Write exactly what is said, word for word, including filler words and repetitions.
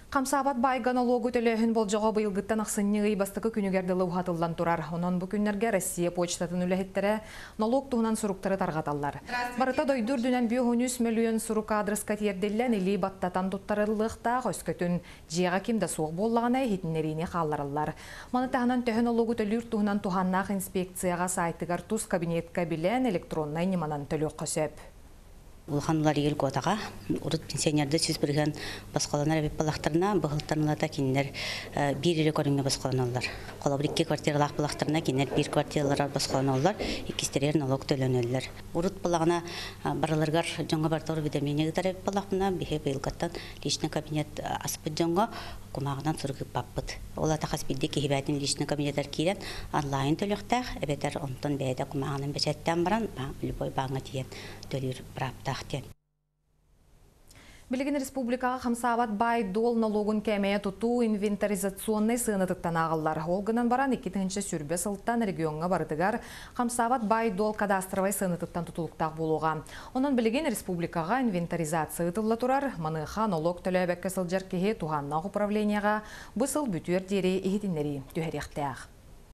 Камсабат байган ологу төлөһүн болжоға быйылгыттан ақсыннығы бастықы күнігерділі ұхатылдан тұрар. Онон бұ күннерге Россия почтатын үләхеттері налог туғынан сұруқтары тарғаталар. Барыта дойдур дүнен бюхунюс миллион сұруқ адресқа тиерделлен или баттатан тұттарылықта ғөскөтін жиға кемді соқ боллағына хитінеріне қаларылар. Маны тағынан төхін ологу төлүр туғынан туғаннақ инспекцияға сайтығар туз кабинетка билен электроннай неманан төлөк қөсөп. Улханлар ел годаға, урут пенсионерді сөз бірген басқаланар әбіп балақтарына бұғылтарнылата кенілер бір елі көрінге басқаланалар. Қолабыр екі квартиралақ балақтарына кенілер бір квартиралар басқаланалар, екістерер налог төлөнелер. Урут балағына бараларғар жоңға бартауыр видаминегі тарап балақына бейе бұйылғаттан личный кабинет аспыд жоңға құмағынан сұрғып баппыд. Ола тақас білді кейбәтін личный кабинеттер кейден онлайн төліқтақ, әбетер онтын бәйді құмағынан бәсәттен баран, любой бағыңа тиен төлір браптақ. Билигин республикага Камсабат бай дол налогун кемeye туту инвентаризационный сыынытыктан агыллар. Олгынан баран иккинчи сүрбе сылттан регионга бардыгар Камсабат бай дол кадастровый сыынытыктан тутулуктак болуга. Онон билигин республикага инвентаризация ытылла турар, маныха налог төлөбекке сылжар кеhe туганнак управленияга бысыл бүтүер дери ихитиннери түһәрехтәк.